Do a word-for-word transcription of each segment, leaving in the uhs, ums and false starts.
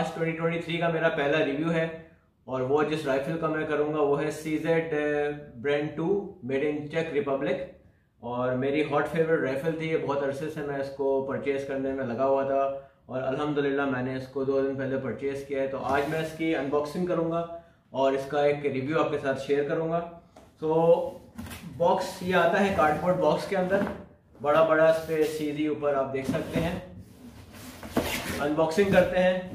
आज twenty twenty three का मेरा पहला रिव्यू है और वो जिस राइफल का मैं करूँगा वो है C Z brand to made in चेक रिपब्लिक। और मेरी हॉट फेवरेट राइफल थी ये, बहुत अरसे से मैं इसको परचेज़ करने में लगा हुआ था और अल्हम्दुलिल्लाह मैंने इसको दो दिन पहले परचेज़ किया है। तो आज मैं इसकी अनबॉक्सिंग करूँगा और इसका एक रिव्यू आपके साथ शेयर करूँगा। तो बॉक्स ये आता है कार्डबोर्ड बॉक्स के अंदर, बड़ा बड़ा इस पर सीधी ऊपर आप देख सकते हैं। अनबॉक्सिंग करते हैं।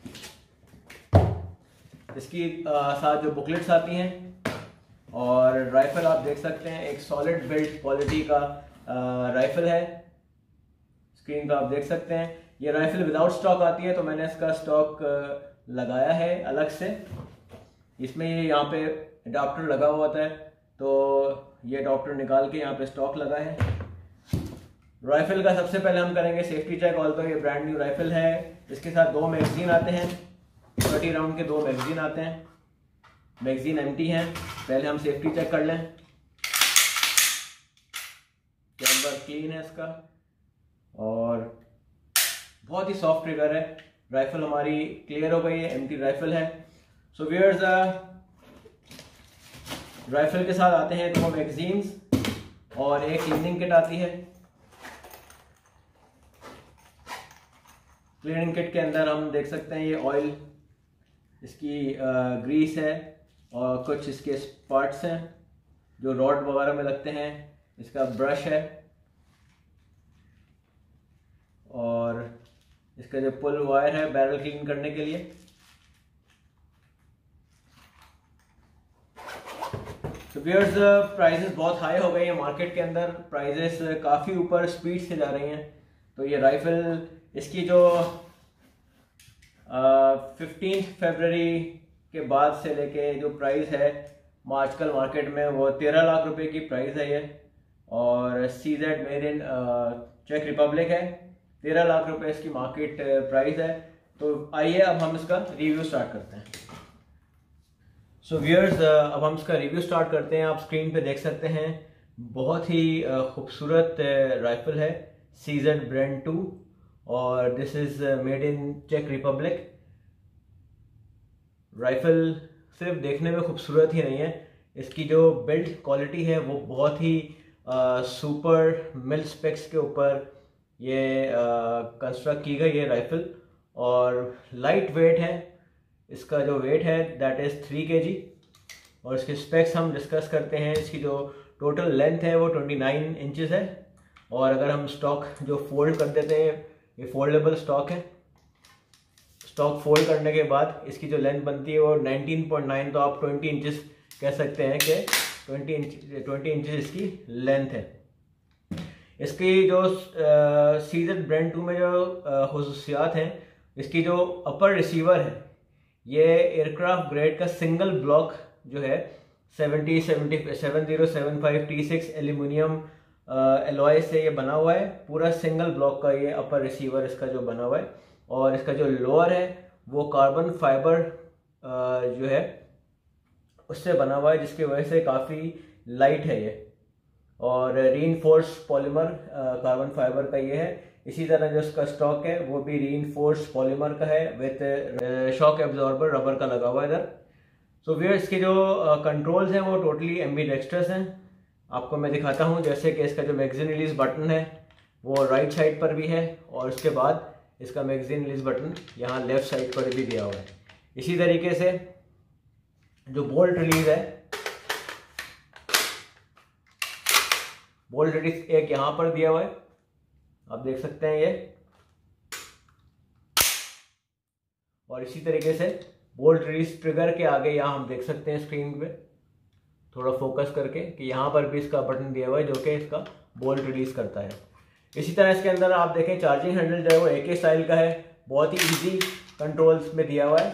इसकी आ, साथ जो बुकलेट्स आती हैं और राइफल आप देख सकते हैं, एक सॉलिड बिल्ड क्वालिटी का आ, राइफल है। स्क्रीन पर आप देख सकते हैं ये राइफल विदाउट स्टॉक आती है, तो मैंने इसका स्टॉक लगाया है अलग से। इसमें ये यहाँ पे अडाप्टर लगा हुआ होता है, तो ये अडाप्टर निकाल के यहाँ पे स्टॉक लगा है। राइफल का सबसे पहले हम करेंगे सेफ्टी चेक। ऑल तो ये ब्रांड न्यू राइफल है। इसके साथ दो मैगजीन आते हैं, थर्टी राउंड के दो मैगजीन आते हैं। मैगजीन एम्प्टी हैं। पहले हम सेफ्टी चेक कर लें। कैमरा क्लीन है इसका और बहुत ही सॉफ्ट ट्रिगर है। राइफल हमारी क्लियर हो गई है, एम्प्टी राइफल है। सो व्यूअर्स, राइफल के साथ आते हैं दो मैगजीन्स और एक क्लीनिंग किट आती है। क्लीनिंग किट के अंदर हम देख सकते हैं ये ऑयल, इसकी ग्रीस है और कुछ इसके पार्ट्स हैं जो रॉड वगैरह में लगते हैं। इसका ब्रश है और इसका जो पुल वायर है बैरल क्लीन करने के लिए। तो व्यूअर्स, प्राइजेस बहुत हाई हो गई हैं मार्केट के अंदर, प्राइजेस काफ़ी ऊपर स्पीड से जा रही हैं। तो ये राइफल इसकी जो फिफ्टीन फरवरी के बाद से लेके जो प्राइस है आजकल मार्केट में वो तेरह लाख रुपए की प्राइस है ये। और सी जेड मेड इन चेक रिपब्लिक है, तेरह लाख रुपए इसकी मार्केट प्राइस है। तो आइए अब हम इसका रिव्यू स्टार्ट करते हैं। सो व्यूअर्स, अब हम इसका रिव्यू स्टार्ट करते हैं। आप स्क्रीन पे देख सकते हैं बहुत ही खूबसूरत राइफल है, सी जेड ब्रांड टू, और दिस इज मेड इन चेक रिपब्लिक। राइफल सिर्फ देखने में खूबसूरत ही नहीं है, इसकी जो बिल्ड क्वालिटी है वो बहुत ही सुपर मिल स्पेक्स के ऊपर ये कंस्ट्रक्ट की गई है राइफल। और लाइट वेट है, इसका जो वेट है दैट इज़ थ्री के जी। और इसके स्पेक्स हम डिस्कस करते हैं। इसकी जो टोटल लेंथ है वो ट्वेंटी नाइन इंचज़ है। और अगर हम स्टॉक जो फोल्ड कर देते हैं, ये फोल्डेबल स्टॉक है। स्टॉक फोल्ड करने के बाद इसकी जो लेंथ बनती है वो नाइनटीन पॉइंट नाइन, तो आप ट्वेंटी इंचज़ कह सकते हैं कि ट्वेंटी इंच ट्वेंटी इंचज़ इसकी लेंथ है। इसकी जो सी जेड ब्रांड टू में जो खसूसियात हैं, इसकी जो अपर रिसीवर है ये एयरक्राफ्ट ग्रेड का सिंगल ब्लॉक जो है seventy seventy seven zero seven five T six aluminium alloy से ये बना हुआ है। पूरा सिंगल ब्लॉक का ये अपर रिसीवर इसका जो बना हुआ है। और इसका जो लोअर है वो कार्बन फाइबर जो है उससे बना हुआ है, जिसकी वजह से काफ़ी लाइट है ये। और रीइंफोर्स पॉलीमर कार्बन फाइबर का ये है। इसी तरह जो इसका स्टॉक है वो भी रीइंफोर्स पॉलीमर का है विथ शॉक एब्जॉर्बर रबर का लगा हुआ है इधर। सो व्यूअर, इसके जो कंट्रोल्स हैं वो टोटली एम्बीडेक्स्ट्रस हैं। आपको मैं दिखाता हूँ, जैसे कि इसका जो मैगजीन रिलीज बटन है वो राइट साइड पर भी है और उसके बाद इसका मैगजीन रिलीज बटन यहाँ लेफ्ट साइड पर भी दिया हुआ है। इसी तरीके से जो बोल्ट रिलीज है, बोल्ट रिलीज एक यहाँ पर दिया हुआ है, आप देख सकते हैं ये। और इसी तरीके से बोल्ट रिलीज ट्रिगर के आगे यहाँ हम देख सकते हैं स्क्रीन पे थोड़ा फोकस करके कि यहाँ पर भी इसका बटन दिया हुआ है जो कि इसका बोल्ट रिलीज करता है। इसी तरह इसके अंदर आप देखें चार्जिंग हैंडल जो है वो ए के स्टाइल का है, बहुत ही इजी कंट्रोल्स में दिया हुआ है।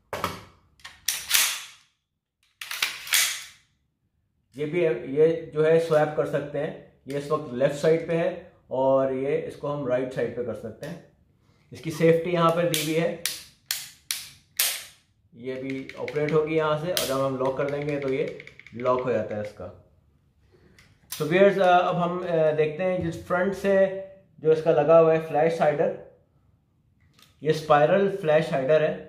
ये भी ये जो है स्वैप कर सकते हैं। ये इस वक्त लेफ्ट साइड पे है और ये इसको हम राइट साइड पे कर सकते हैं। इसकी सेफ्टी यहाँ पर दी हुई है, ये भी ऑपरेट होगी यहाँ से, और जब हम लॉक कर देंगे तो ये लॉक हो जाता है इसका। तो व्यूअर्स, अब हम देखते हैं जिस फ्रंट से जो इसका लगा हुआ है फ्लैश हाइडर, ये स्पाइरल फ्लैश हाइडर है,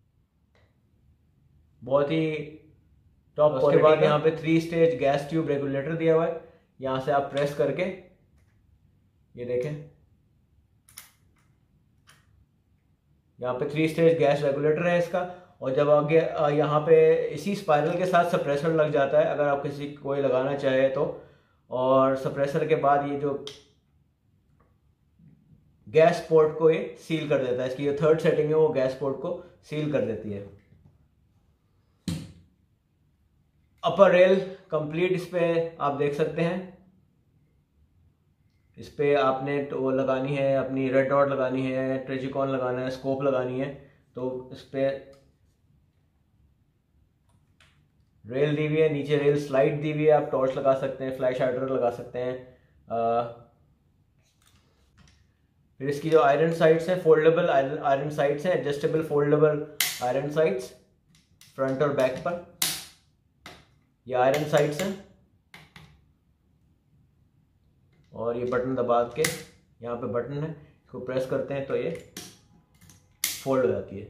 बहुत ही टॉप। उसके बाद यहाँ पे three stage gas tube regulator दिया हुआ है। यहाँ से आप प्रेस करके ये देखें, यहाँ पे थ्री स्टेज गैस रेगुलेटर है इसका। और जब आगे यहाँ पे इसी स्पाइरल के साथ सप्रेसर लग जाता है, अगर आप किसी कोई लगाना चाहे तो। और सप्रेसर के बाद ये जो गैस पोर्ट को ये सील कर देता है, इसकी जो थर्ड सेटिंग है वो गैस पोर्ट को सील कर देती है। अपर रेल कंप्लीट इस पे आप देख सकते हैं। इस पे आपने वो लगानी है, अपनी रेड डॉट लगानी है, ट्रेजिकॉन लगाना है, स्कोप लगानी है, तो इस पे रेल दी हुई है, नीचे रेल स्लाइड दी हुई है, आप टॉर्च लगा सकते हैं, फ्लैश हाइडर लगा सकते हैं। आ, फिर इसकी जो आयरन साइट्स हैं, फोल्डेबल आयरन साइट्स हैं, adjustable foldable iron sights front और बैक पर, ये आयरन साइट्स हैं। और ये बटन दबा के, यहाँ पे बटन है, इसको प्रेस करते हैं तो ये फोल्ड हो जाती है।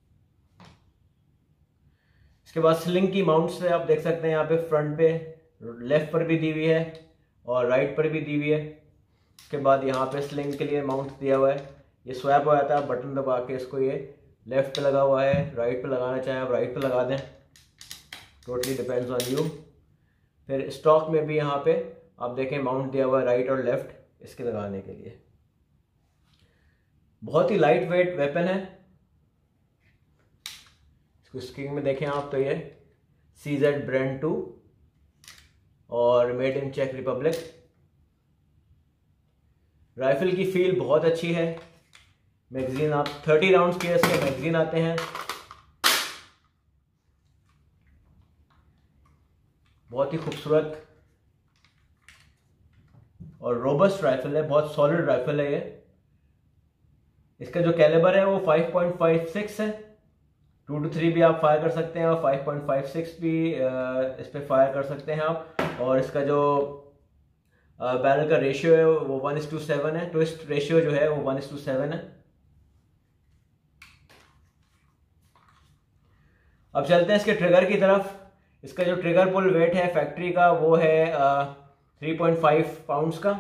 इसके बाद स्लिंग की माउंट से आप देख सकते हैं, यहाँ पे फ्रंट पे लेफ्ट पर भी दी हुई है और राइट पर भी दी हुई है। इसके बाद यहाँ पे स्लिंग के लिए माउंट दिया हुआ है, ये स्वैप हो जाता है, बटन दबा के इसको, ये लेफ्ट पे लगा हुआ है, राइट पे लगाना चाहें आप राइट पे लगा दें, टोटली डिपेंड्स ऑन यू। फिर स्टॉक में भी यहाँ पे आप देखें माउंट दिया हुआ है राइट और लेफ्ट इसके लगाने के लिए। बहुत ही लाइट वेट वेपन है। इसको स्क्रीन में देखें आप तो ये सी जेड ब्रांड टू और मेड इन चेक रिपब्लिक। राइफल की फील बहुत अच्छी है। मैगजीन आप थर्टी राउंड्स के इसके मैगजीन आते हैं। बहुत ही खूबसूरत और रोबस्ट राइफल है, बहुत सॉलिड राइफल है ये। इसका जो कैलिबर है वो फाइव पॉइंट फाइव सिक्स है, टू टू थ्री भी आप फायर कर सकते हैं और फाइव पॉइंट फाइव सिक्स भी इस पे फायर कर सकते हैं आप। और इसका जो बैरल का रेशियो है वो वन इस टू सेवन है, ट्विस्ट रेशियो जो है वो वन इस टू सेवन है। अब चलते हैं इसके ट्रिगर की तरफ। इसका जो ट्रिगर पुल वेट है फैक्ट्री का वो है थ्री पॉइंट फाइव पाउंड्स का।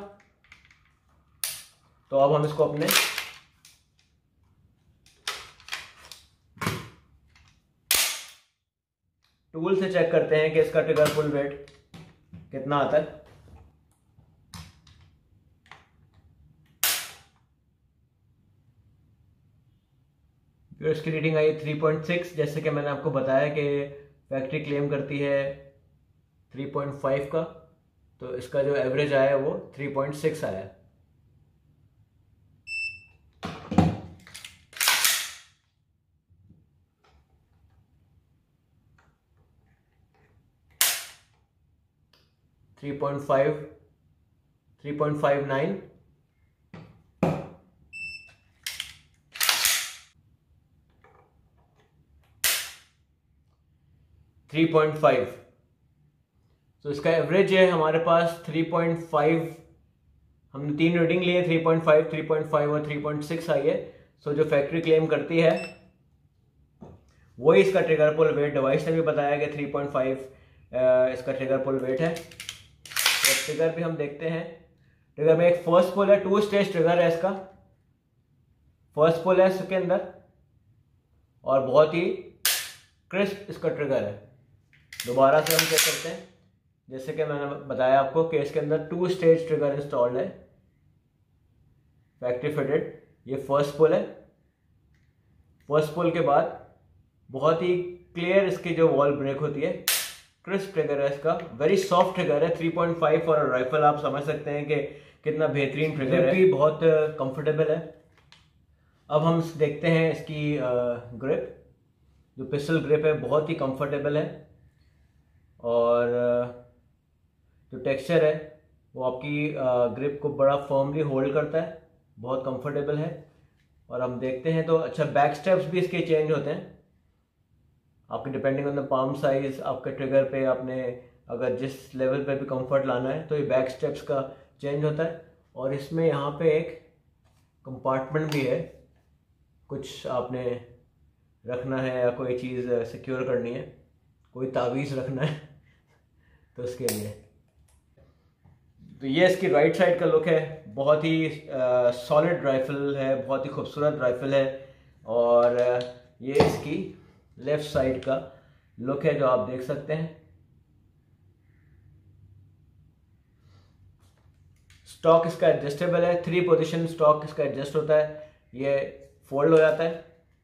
तो अब हम इसको अपने टूल से चेक करते हैं कि इसका ट्रिगर पुल वेट कितना आता है। फिर इसकी रीडिंग आई थ्री पॉइंट सिक्स, जैसे कि मैंने आपको बताया कि फैक्ट्री क्लेम करती है थ्री पॉइंट फाइव का, तो इसका जो एवरेज आया वो थ्री पॉइंट सिक्स आया। Three point five, three point five nine, three point five. तो इसका एवरेज है हमारे पास थ्री पॉइंट फाइव। हमने तीन रीडिंग लिए, three point five, three point five और थ्री पॉइंट सिक्स आई है। सो जो फैक्ट्री क्लेम करती है वही इसका ट्रिगर पुल वेट। डिवाइस ने भी बताया कि थ्री पॉइंट फाइव इसका ट्रिगर पुल वेट है। तो ट्रिगर भी हम देखते हैं। ट्रिगर में एक फर्स्ट पुल है, टू स्टेज ट्रिगर है इसका। फर्स्ट पुल है इसके अंदर और बहुत ही क्रिस्प इसका ट्रिगर है। दोबारा से हम चेक करते हैं, जैसे कि मैंने बताया आपको कि इसके अंदर टू स्टेज ट्रिगर इंस्टॉल्ड है, फैक्ट्री फिटेड। ये फर्स्ट पुल है। फर्स्ट पुल के बाद बहुत ही क्लियर इसकी जो वॉल ब्रेक होती है, क्रिस्प ट्रिगर है इसका, वेरी सॉफ्ट ट्रिगर है। Three point five for rifle आप समझ सकते हैं कि कितना बेहतरीन ट्रिगर है, भी बहुत कंफर्टेबल है। अब हम देखते हैं इसकी ग्रिप। जो पिस्टल ग्रिप है बहुत ही कंफर्टेबल है और जो टेक्सचर है वो आपकी ग्रिप को बड़ा फर्मली होल्ड करता है, बहुत कंफर्टेबल है। और हम देखते हैं तो अच्छा बैक स्टेप्स भी इसके चेंज होते हैं आपके depending on the palm size. आपके ट्रिगर पे आपने अगर जिस लेवल पे भी कंफर्ट लाना है तो ये बैक स्टेप्स का चेंज होता है। और इसमें यहाँ पे एक कंपार्टमेंट भी है कुछ आपने रखना है या कोई चीज़ सिक्योर करनी है, कोई तावीज़ रखना है तो उसके लिए। तो ये इसकी राइट साइड का लुक है। बहुत ही सॉलिड राइफल है, बहुत ही खूबसूरत राइफल है। और ये इसकी लेफ़्ट साइड का लुक है जो आप देख सकते हैं। स्टॉक इसका एडजस्टेबल है, थ्री पोजीशन स्टॉक इसका एडजस्ट होता है। ये फोल्ड हो जाता है,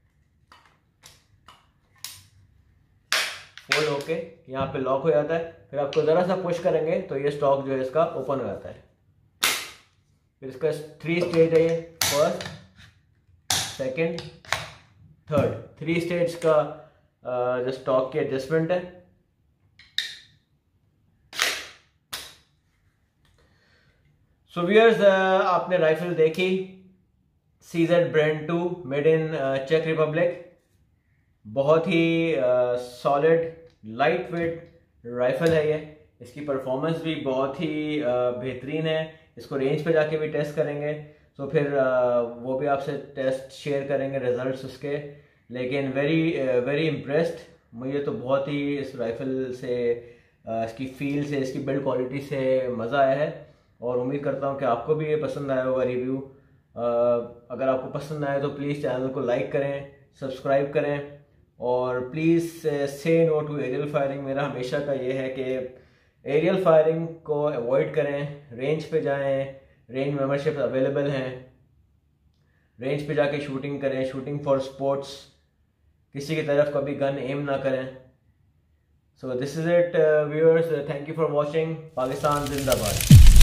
फोल्ड होके यहाँ पे लॉक हो जाता है। फिर आपको ज़रा सा पुश करेंगे तो ये स्टॉक जो है इसका ओपन हो जाता है। फिर इसका थ्री स्टेज है, ये first, second, third, three stage का जो स्टॉक की एडजस्टमेंट है। सो व्यूअर्स, आपने राइफल देखी, C Z brand to, made in चेक रिपब्लिक। बहुत ही सॉलिड लाइट वेट राइफल है ये। इसकी परफॉर्मेंस भी बहुत ही uh, बेहतरीन है। इसको रेंज पे जाके भी टेस्ट करेंगे, तो फिर uh, वो भी आपसे टेस्ट शेयर करेंगे रिजल्ट्स उसके। लेकिन वेरी वेरी इम्प्रेस्ड, मुझे तो बहुत ही इस राइफल से, uh, इसकी फील से, इसकी बिल्ड क्वालिटी से मज़ा आया है। और उम्मीद करता हूँ कि आपको भी ये पसंद आया होगा रिव्यू। अगर आपको पसंद आए तो प्लीज़ चैनल को लाइक करें, सब्सक्राइब करें, और प्लीज़ से नो टू एरियल फायरिंग। मेरा हमेशा का ये है कि एरियल फायरिंग को अवॉइड करें, रेंज पे जाएं, रेंज मेंबरशिप अवेलेबल हैं, रेंज पे जाके शूटिंग करें, शूटिंग फॉर स्पोर्ट्स। किसी की तरफ कभी गन एम ना करें। So this is it viewers, thank you for watching. Pakistan जिंदाबाद।